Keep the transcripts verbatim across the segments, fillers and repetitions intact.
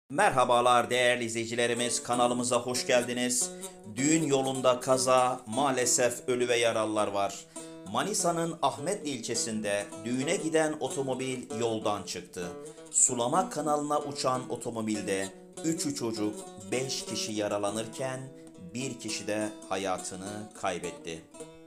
Merhabalar değerli izleyicilerimiz, kanalımıza hoş geldiniz. Düğün yolunda kaza, maalesef ölü ve yaralılar var. Manisa'nın Ahmetli ilçesinde düğüne giden otomobil yoldan çıktı. Sulama kanalına uçan otomobilde üçü çocuk, beş kişi yaralanırken bir kişi de hayatını kaybetti.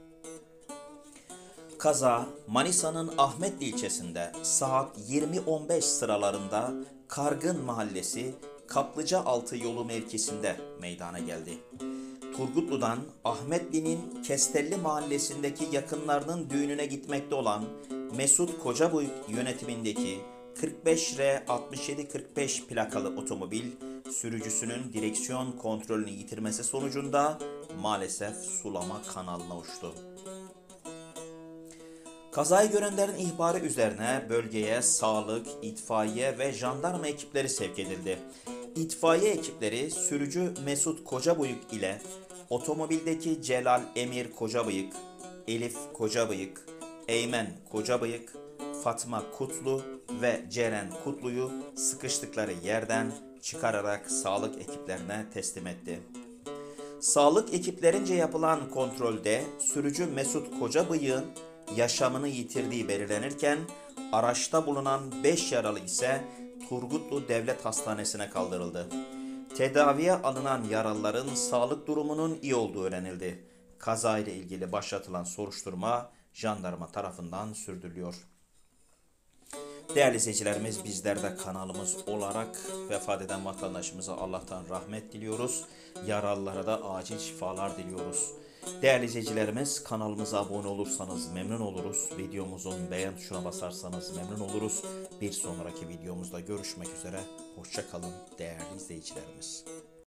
Kaza Manisa'nın Ahmetli ilçesinde saat yirmi on beş sıralarında Kargın Mahallesi Kaplıcaaltı yolu mevkisinde meydana geldi. Turgutlu'dan Ahmetli'nin Kestelli mahallesindeki yakınlarının düğününe gitmekte olan Mesut Kocaboy yönetimindeki kırk beş R altmış yedi kırk beş plakalı otomobil sürücüsünün direksiyon kontrolünü yitirmesi sonucunda maalesef sulama kanalına uçtu. Kazayı görenlerin ihbarı üzerine bölgeye sağlık, itfaiye ve jandarma ekipleri sevk edildi. İtfaiye ekipleri sürücü Mesut Kocabıyık ile otomobildeki Celal Emir Kocabıyık, Elif Kocabıyık, Eymen Kocabıyık, Fatma Kutlu ve Ceren Kutlu'yu sıkıştıkları yerden çıkararak sağlık ekiplerine teslim etti. Sağlık ekiplerince yapılan kontrolde sürücü Mesut Kocabıyık'ın yaşamını yitirdiği belirlenirken araçta bulunan beş yaralı ise Turgutlu Devlet Hastanesi'ne kaldırıldı. Tedaviye alınan yaralıların sağlık durumunun iyi olduğu öğrenildi. Kazayla ilgili başlatılan soruşturma jandarma tarafından sürdürülüyor. Değerli izleyicilerimiz, bizler de kanalımız olarak vefat eden vatandaşımıza Allah'tan rahmet diliyoruz. Yaralılara da acil şifalar diliyoruz. Değerli izleyicilerimiz, kanalımıza abone olursanız memnun oluruz. Videomuzun beğen tuşuna basarsanız memnun oluruz. Bir sonraki videomuzda görüşmek üzere. Hoşça kalın değerli izleyicilerimiz.